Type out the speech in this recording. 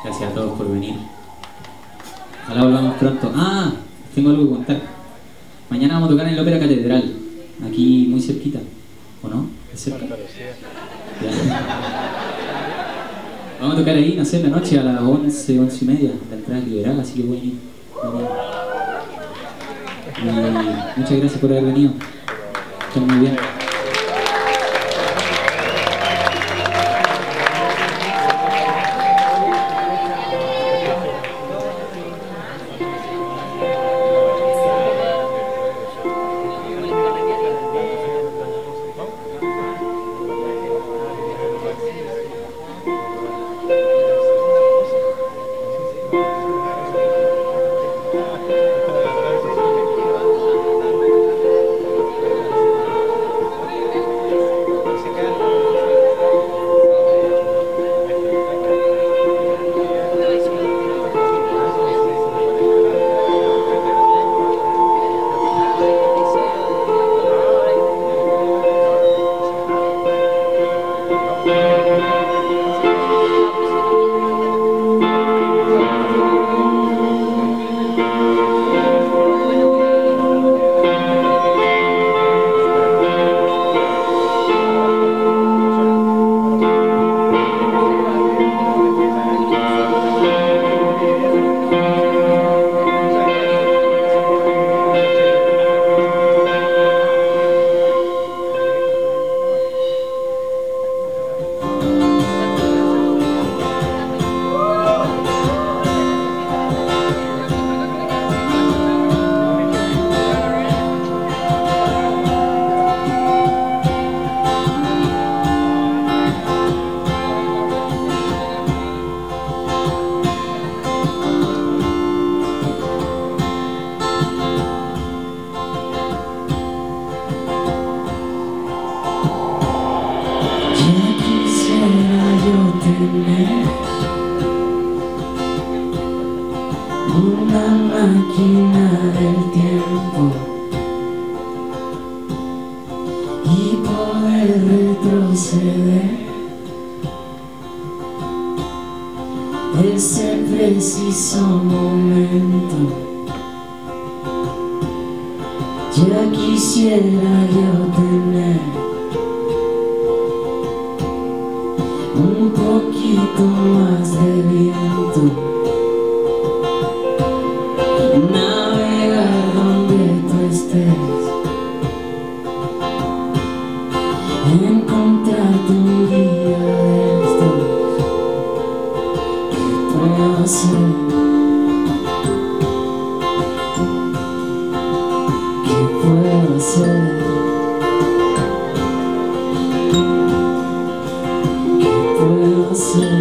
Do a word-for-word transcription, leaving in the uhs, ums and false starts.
Gracias a todos por venir. Ojalá volvamos pronto. Ah, tengo algo que contar. Mañana vamos a tocar en la Ópera Catedral, aquí muy cerquita, ¿o no? ¿Es cerca? Ya. Vamos a tocar ahí, no sé, en la noche a las once, once y media. La entrada es liberal, así que pueden ir. Y muchas gracias por haber venido. Están muy bien. Una máquina del tiempo y poder retroceder ese preciso momento. Ya quisiera yo tener un poquito más de viento, navegar donde tú estés, encontrarte un día de estos. ¿Qué puedo hacer? ¿Qué puedo hacer? ¿Qué puedo hacer?